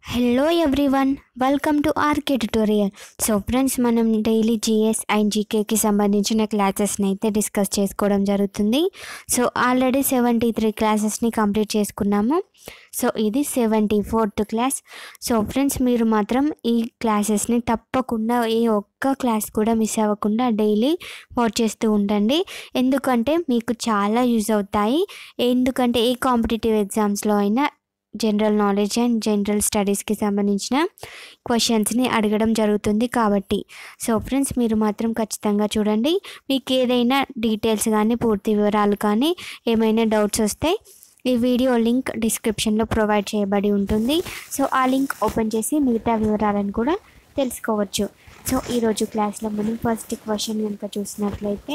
Hello everyone, welcome to RK tutorial. So friends, మనం daily GS and జీకేకి సంబంధించిన క్లాసెస్ని అయితే డిస్కస్ చేసుకోవడం జరుగుతుంది. సో ఆల్రెడీ 73 క్లాసెస్ని కంప్లీట్ చేసుకున్నాము. సో ఇది 74th క్లాస్. సో ఫ్రెండ్స్, మీరు మాత్రం ఈ క్లాసెస్ని తప్పకుండా ఏ ఒక్క క్లాస్ కూడా మిస్ అవ్వకుండా డైలీ వాచ్ చేస్తూ ఉండండి. ఎందుకంటే మీకు చాలా యూజ్ అవుతాయి. ఎందుకంటే ఏ కాంపిటేటివ్ ఎగ్జామ్స్లో అయినా జనరల్ నాలెడ్జ్ అండ్ జనరల్ స్టడీస్కి సంబంధించిన క్వశ్చన్స్ని అడగడం జరుగుతుంది కాబట్టి. సో ఫ్రెండ్స్, మీరు మాత్రం ఖచ్చితంగా చూడండి. మీకు ఏదైనా డీటెయిల్స్ కానీ పూర్తి వివరాలు కానీ ఏమైనా డౌట్స్ వస్తే ఈ వీడియో లింక్ డిస్క్రిప్షన్లో ప్రొవైడ్ చేయబడి ఉంటుంది. సో ఆ లింక్ ఓపెన్ చేసి మిగతా వివరాలను కూడా తెలుసుకోవచ్చు. సో ఈరోజు క్లాస్లో మనం ఫస్ట్ క్వశ్చన్ కనుక చూసినట్లయితే,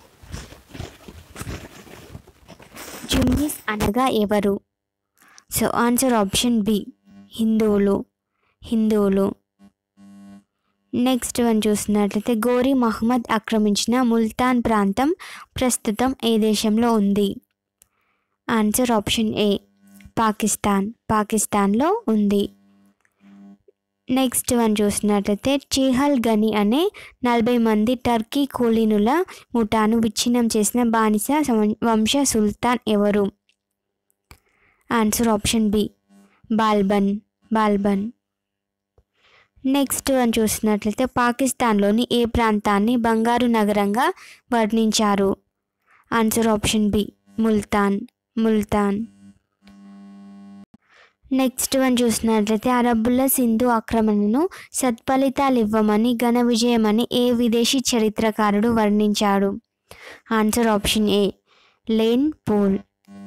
జుమ్మిస్ అనగా ఎవరు? సో ఆన్సర్ ఆప్షన్ బి, హిందువులు. నెక్స్ట్ వన్ చూసినట్లయితే, గోరీ మహమ్మద్ ఆక్రమించిన ముల్తాన్ ప్రాంతం ప్రస్తుతం ఏ దేశంలో ఉంది? ఆన్సర్ ఆప్షన్ ఏ, పాకిస్తాన్లో ఉంది. నెక్స్ట్ వన్ చూసినట్లయితే, చిహల్ గని అనే 40 మంది టర్కీ కూలీనుల ముఠాను విచ్ఛిన్నం చేసిన బానిస వంశ సుల్తాన్ ఎవరు? Answer option B, Balban. Next one చూసినట్లయితే, పాకిస్తాన్లోని ఏ ప్రాంతాన్ని బంగారు నగరంగా వర్ణించారు? Answer option B, Multan. Next one చూసినట్లయితే, అరబ్బుల సింధు ఆక్రమణను సత్ఫలితాలివ్వమని ఘన విజయమని ఏ విదేశీ చరిత్రకారుడు వర్ణించాడు? Answer option A, Lane Poole.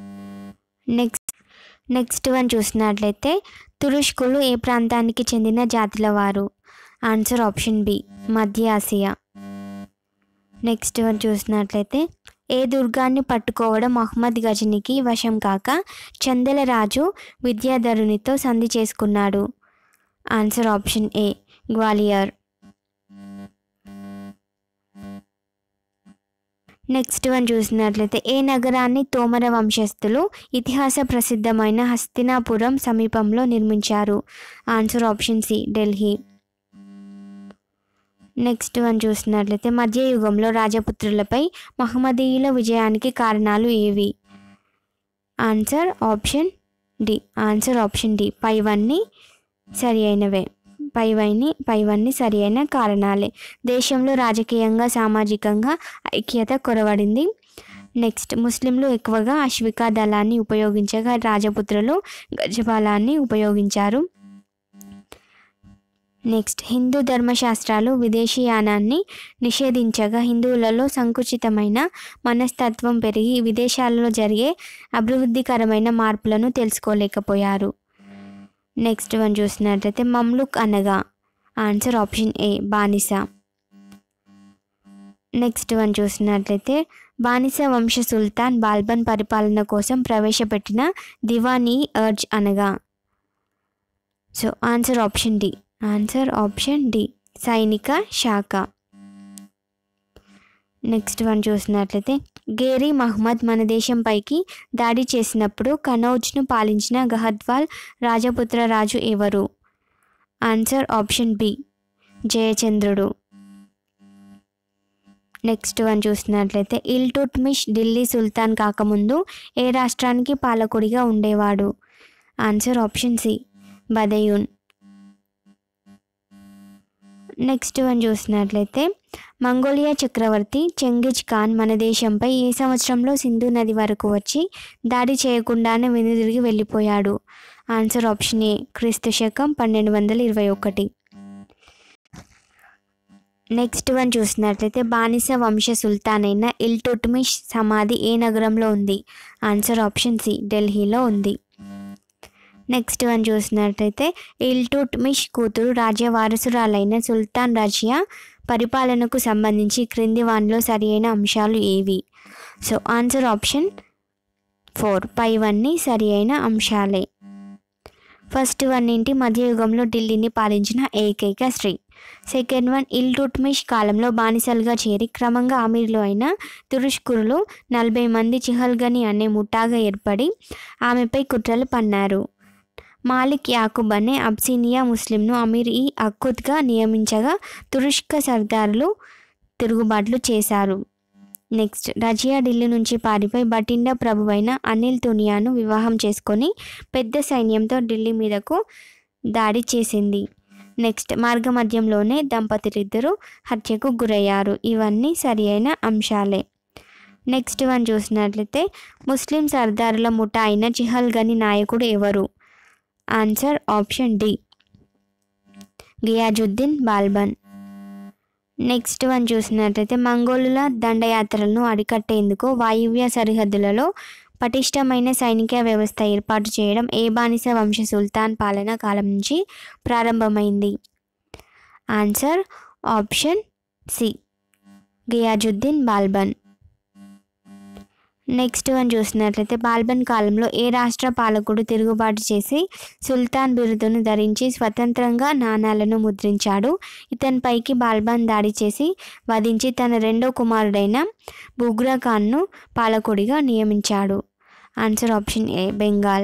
Next one చూసినట్లయితే, తురుష్కులు ఏ ప్రాంతానికి చెందిన జాతుల వారు? ఆన్సర్ ఆప్షన్ బి, మధ్య ఆసియా. నెక్స్ట్ వన్ చూసినట్లయితే, ఏ దుర్గాన్ని పట్టుకోవడం మహమ్మద్ గజనీకి వశం కాక చందెల రాజు విద్యాధరునితో సంధి చేసుకున్నాడు? Answer option A, Gwalior. Next one చూసినట్లయితే, ఏ నగరాన్ని తోమర వంశస్థులు ఇతిహాస ప్రసిద్ధమైన హస్తినాపురం సమీపంలో నిర్మించారు? Answer option C, Delhi. Next one చూసినట్లయితే, మధ్యయుగంలో రాజపుత్రులపై మహమ్మదీయుల విజయానికి కారణాలు ఏవి? ఆన్సర్ ఆప్షన్ డి, పైవన్నీ సరి అయిన కారణాలే. దేశంలో రాజకీయంగా సామాజికంగా ఐక్యత కొరవడింది. నెక్స్ట్, ముస్లింలు ఎక్కువగా అశ్వికా దళాన్ని ఉపయోగించగా రాజపుత్రులు గజబలాన్ని ఉపయోగించారు. నెక్స్ట్, హిందూ ధర్మశాస్త్రాలు విదేశీయానాన్ని నిషేధించగా హిందువులలో సంకుచితమైన మనస్తత్వం పెరిగి విదేశాలలో జరిగే అభివృద్ధికరమైన మార్పులను తెలుసుకోలేకపోయారు. నెక్స్ట్ వన్ చూసినట్లయితే, మమ్లుక్ అనగా? ఆన్సర్ ఆప్షన్ ఏ, బానిస. నెక్స్ట్ వన్ చూసినట్లయితే, బానిస వంశ సుల్తాన్ బాల్బన్ పరిపాలన కోసం ప్రవేశపెట్టిన దివానీ అర్జ్ అనగా? సో ఆన్సర్ ఆప్షన్ డి, సైనిక శాఖ. నెక్స్ట్ వన్ చూసినట్లయితే, గేరీ మహమ్మద్ మన దేశంపైకి దాడి చేసినప్పుడు కనౌజ్ను పాలించిన గహద్వాల్ రాజపుత్ర రాజు ఎవరు? ఆన్సర్ ఆప్షన్ బి, జయచంద్రుడు. నెక్స్ట్ వన్ చూసినట్లయితే, ఇల్టుట్మిష్ ఢిల్లీ సుల్తాన్ కాకముందు ఏ రాష్ట్రానికి పాలకుడిగా ఉండేవాడు? Answer option C, Badaun. Next one చూసినట్లయితే, మంగోలియా చక్రవర్తి చెంగిజ్ ఖాన్ మన దేశంపై ఏ సంవత్సరంలో సింధు నది వరకు వచ్చి దాడి చేయకుండానే వెనుదిరిగి వెళ్ళిపోయాడు? ఆన్సర్ ఆప్షన్ ఏ, క్రీస్తు శకం 1221. నెక్స్ట్ వన్ చూసినట్లయితే, బానిస వంశ సుల్తాన్ అయిన ఇల్టుట్మిష్ సమాధి ఏ నగరంలో ఉంది? ఆన్సర్ ఆప్షన్ సి, ఢిల్లీలో ఉంది. నెక్స్ట్ వన్ చూసినట్లయితే, ఇల్టుట్మిష్ కూతురు రాజ్యవారసురాలైన సుల్తాన్ రజియా పరిపాలనకు సంబంధించి క్రింది వానిలో సరి అయిన అంశాలు ఏవి? సో ఆన్సర్ ఆప్షన్ 4, పైవన్నీ సరి అయిన అంశాలే. ఫస్ట్ వన్ ఏంటి? మధ్యయుగంలో ఢిల్లీని పాలించిన ఏకైక స్త్రీ. సెకండ్ వన్, ఇల్టుట్మిష్ కాలంలో బానిసలుగా చేరి క్రమంగా అమీర్లు అయిన తురుష్కులు 40 మంది చిహల్గని అనే ముఠాగా ఏర్పడి ఆమెపై కుట్రలు పన్నారు. మాలిక్ యాకూబ్ అనే అబ్సినియా ముస్లింను అమీర్ ఈ అక్కుద్గా నియమించగా తురుష్క సర్దారులు తిరుగుబాట్లు చేశారు. నెక్స్ట్, రజియా ఢిల్లీ నుంచి పారిపోయి బటిండా ప్రభువైన అనిల్ తునియాను వివాహం చేసుకొని పెద్ద సైన్యంతో ఢిల్లీ మీదకు దాడి చేసింది. నెక్స్ట్, మార్గమధ్యంలోనే దంపతులిద్దరూ హత్యకు గురయ్యారు. ఇవన్నీ సరి అయిన అంశాలే. నెక్స్ట్ వన్ చూసినట్లయితే ముస్లిం సర్దారుల ముఠా అయిన చిహల్గని నాయకుడు ఎవరు? Answer option D, Ghiyasuddin Balban. Next one చూసినట్లయితే మంగోలుల దండయాత్రలను అరికట్టేందుకు వాయువ్య సరిహద్దులలో పటిష్టమైన సైనిక వ్యవస్థ ఏర్పాటు చేయడం ఏ బానిస వంశ సుల్తాన్ పాలనా కాలం నుంచి ప్రారంభమైంది? Answer option C, Ghiyasuddin Balban. Next one చూసినట్లయితే బాల్బన్ కాలంలో ఏ రాష్ట్ర పాలకుడు తిరుగుబాటు చేసి సుల్తాన్ బిరుదును ధరించి స్వతంత్రంగా నాణాలను ముద్రించాడు? ఇతనిపైకి బాల్బన్ దాడి చేసి వధించి తన రెండో కుమారుడైన బుగ్రా ఖాన్ను పాలకుడిగా నియమించాడు. Answer option A, Bengal.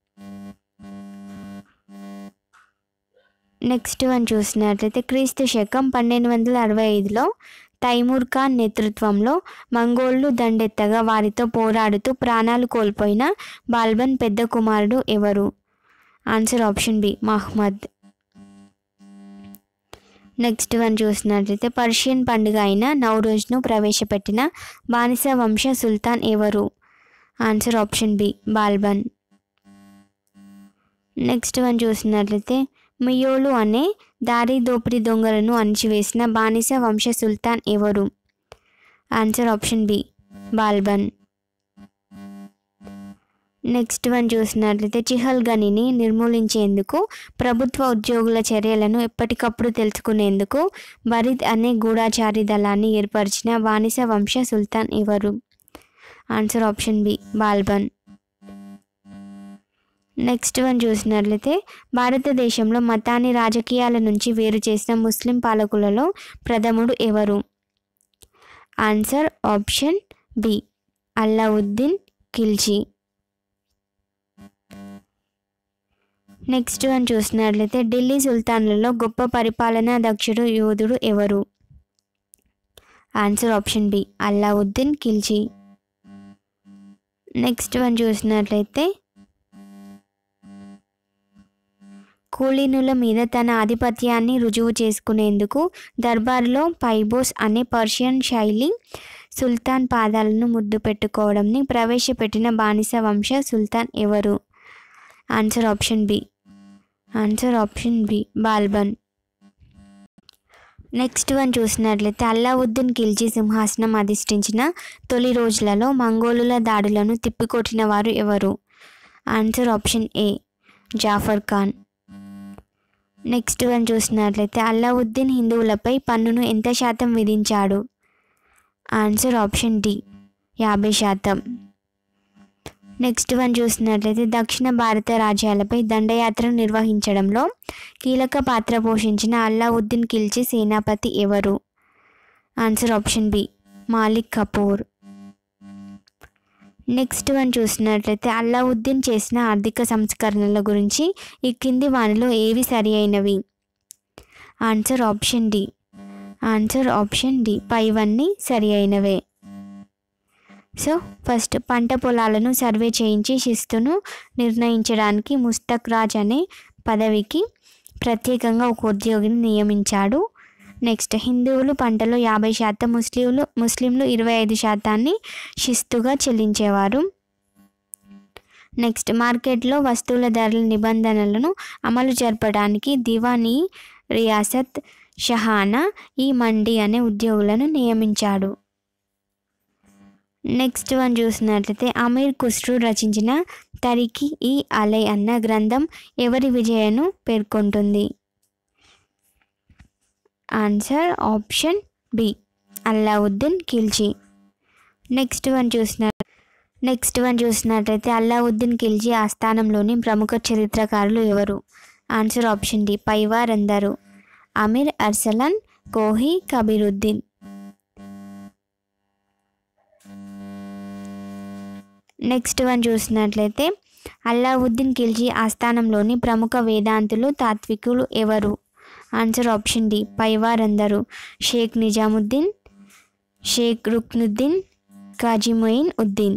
Next one చూసినట్లయితే క్రీస్తు శకం 1265లో తైమూర్ ఖాన్ నేతృత్వంలో మంగోళ్లు దండెత్తగా వారితో పోరాడుతూ ప్రాణాలు కోల్పోయిన బాల్బన్ పెద్ద కుమారుడు ఎవరు? Answer option B, Mahmud. Next one చూసినట్లయితే పర్షియన్ పండుగ అయిన నౌరోజ్ను ప్రవేశపెట్టిన బానిస వంశ సుల్తాన్ ఎవరు? Answer option B, Balban. Next one చూసినట్లయితే మియోలు అనే దారి దోపిడీ దొంగలను అణిచివేసిన బానిస వంశ సుల్తాన్ ఎవరు? Answer option B, Balban. Next one చూసినట్లయితే చిహల్గనిని నిర్మూలించేందుకు ప్రభుత్వ ఉద్యోగుల చర్యలను ఎప్పటికప్పుడు తెలుసుకునేందుకు బరిద్ అనే గూఢచారి దళాన్ని ఏర్పరిచిన బానిస వంశ సుల్తాన్ ఎవరు? Answer option B, Balban. Next one చూసినట్లయితే భారతదేశంలో మతాన్ని రాజకీయాల నుంచి వేరు చేసిన ముస్లిం పాలకులలో ప్రథముడు ఎవరు? Answer option B, Alauddin Khilji. Next one చూసినట్లయితే ఢిల్లీ సుల్తాన్లలో గొప్ప పరిపాలనా దక్షుడు యోధుడు ఎవరు? Answer option B, Alauddin Khilji. Next one చూసినట్లయితే కూలీనుల మీద తన ఆధిపత్యాన్ని రుజువు చేసుకునేందుకు దర్బార్లో పైబోస్ అనే పర్షియన్ శైలి సుల్తాన్ పాదాలను ముద్దు పెట్టుకోవడంని ప్రవేశపెట్టిన బానిస వంశ సుల్తాన్ ఎవరు? Answer option B, Balban. Next one చూసినట్లయితే అల్లావుద్దీన్ ఖిల్జీ సింహాసనం అధిష్ఠించిన తొలి రోజులలో మంగోలుల దాడులను తిప్పికొట్టిన వారు ఎవరు? Answer option A, Zafar Khan. Next one చూసినట్లయితే అల్లావుద్దీన్ హిందువులపై పన్నును ఎంత శాతం విధించాడు? Answer option D, 50%. Next one చూసినట్లయితే దక్షిణ భారత రాజ్యాలపై దండయాత్రను నిర్వహించడంలో కీలక పాత్ర పోషించిన అల్లావుద్దీన్ ఖిల్జీ సేనాపతి ఎవరు? Answer option B, Malik Kafur. Next one చూసినట్లయితే అల్లావుద్దీన్ చేసిన ఆర్థిక సంస్కరణల గురించి ఈ కింది వానిలో ఏవి సరి అయినవి? ఆన్సర్ ఆప్షన్ డి, పైవన్నీ సరి అయినవే. సో ఫస్ట్, పంట పొలాలను సర్వే చేయించి శిస్తును నిర్ణయించడానికి ముస్తక్ రాజ్ అనే పదవికి ప్రత్యేకంగా ఒక ఉద్యోగిని నియమించాడు. నెక్స్ట్, హిందువులు పంటలో 50%, ముస్లింలు 25% శిస్తుగా చెల్లించేవారు. నెక్స్ట్, మార్కెట్లో వస్తువుల ధరల నిబంధనలను అమలు జరపడానికి దివానీ రియాసత్ షహానా ఈ మండి అనే ఉద్యోగులను నియమించాడు. నెక్స్ట్ వన్ చూసినట్లయితే అమీర్ ఖుస్రూ రచించిన తరికి ఈ అలై అన్న గ్రంథం ఎవరి విజయను పేర్కొంటుంది? Answer option B, Alauddin Khilji. Next one చూసినట్లయితే అల్లావుద్దీన్ ఖిల్జీ ఆస్థానంలోని ప్రముఖ చరిత్రకారులు ఎవరు? ఆన్సర్ ఆప్షన్ డి, పైవారందరూ. అమీర్ అర్సలాన్, కోహి కబీరుద్దీన్. నెక్స్ట్ వన్ చూసినట్లయితే అల్లావుద్దీన్ ఖిల్జీ ఆస్థానంలోని ప్రముఖ వేదాంతులు తాత్వికులు ఎవరు? ఆన్సర్ ఆప్షన్ డి పైవారందరూ. షేక్ నిజాముద్దీన్, షేక్ రుక్నుద్దీన్, కాజీ మొయిన్ ఉద్దీన్.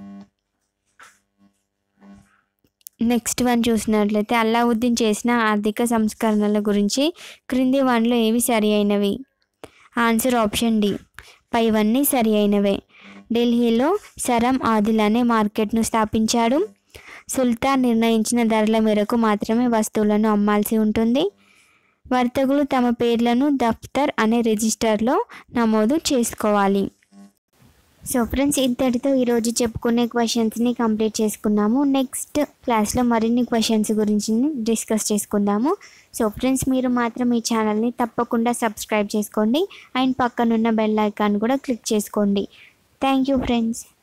నెక్స్ట్ వన్ చూసినట్లయితే అల్లావుద్దీన్ చేసిన ఆర్థిక సంస్కరణల గురించి క్రింది వానిలో ఏవి సరి అయినవి? ఆన్సర్ ఆప్షన్ డి పైవన్నీ సరి అయినవే. ఢిల్లీలో సరం ఆదిల్ అనే మార్కెట్ను స్థాపించాడు. సుల్తాన్ నిర్ణయించిన ధరల మేరకు మాత్రమే వస్తువులను అమ్మాల్సి ఉంటుంది. వర్తకులు తమ పేర్లను దఫ్తర్ అనే రిజిస్టర్లో నమోదు చేసుకోవాలి. సో ఫ్రెండ్స్, ఇంతటితో ఈరోజు చెప్పుకునే క్వశ్చన్స్ని కంప్లీట్ చేసుకున్నాము. నెక్స్ట్ క్లాస్లో మరిన్ని క్వశ్చన్స్ గురించి డిస్కస్ చేసుకుందాము. సో ఫ్రెండ్స్, మీరు మాత్రం ఈ ఛానల్ని తప్పకుండా సబ్స్క్రైబ్ చేసుకోండి అండ్ పక్కనున్న బెల్ ఐకాన్ కూడా క్లిక్ చేసుకోండి. Thank you friends.